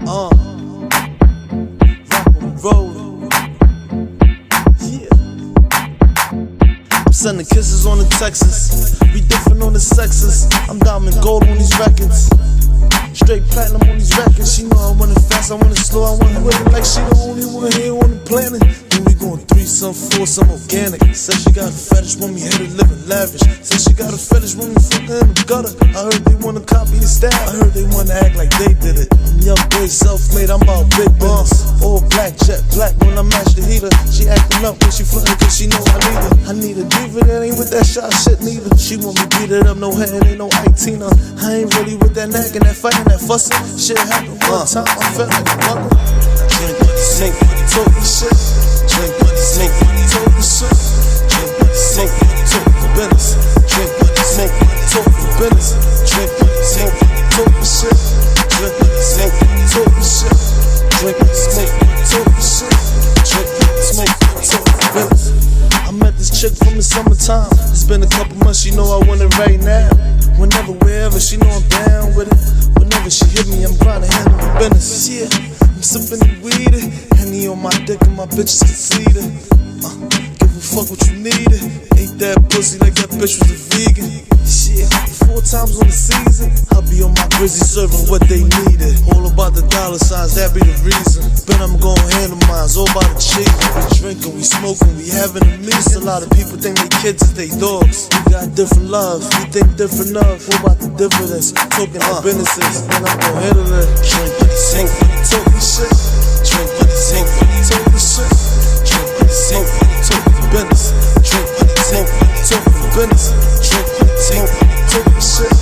road. Yeah. I'm sending kisses on the Texas. We different on the sexes. I'm diamond gold on these records. Straight platinum on these records. She know I want it fast, I want it slow, I want it with it like she the only one here on the planet. Then we going 3, some 4, some organic. Said she got a fetish when we hit it, living lavish. Said she got a fetish when we fucking in the gutter. I heard they wanna copy the style, I heard they wanna act like they did it. I'm young boy, self-made, I'm about big business. All black, jet black when I match the heater. She acting up when she flirting cause she know I need her. I need a diva that ain't with that shot shit neither. She want me beat it up, no head, ain't no Tina. I ain't really with that nagging, that fighting, that fussing. Shit happened one time, I felt like a mother. Drink money, sink money, talking shit. Drink money, sink money, talking shit. Drink money, sink money, talking business. Drink money, sink money, talking business. Drink money, sink money, talking shit. Drink money, sink money, talking shit. Drink money, sink money, talking shit. Drink money, sink money, talking business. I met this chick from the summertime. It's been a couple months, she know I want it right now. Whenever, wherever, she know I'm down with it. Whenever she hit me, I'm trying to handle the business. Yeah, I'm sipping the weed, Henny on my dick and my bitches conceited. Give a fuck what you needed. Ain't that pussy like that bitch was a vegan. Shit, 4 times on the season. I'll be on my Bizzy serving what they needed. All about the dollar signs, that be the reason. But I'm gon' handle mine, all about the cheese. We drinking, we smoking, we having a meal. A lot of people think they kids is they dogs. We got different love, we think different of. What about the difference? Talking our businesses, then I'm gon' handle it. Drink money, sink money, talking shit. Drink money, sink money, talking shit. Drink money, sink money, talking business. Drink money, sink money, talking business. Drink money, sink money, talking shit.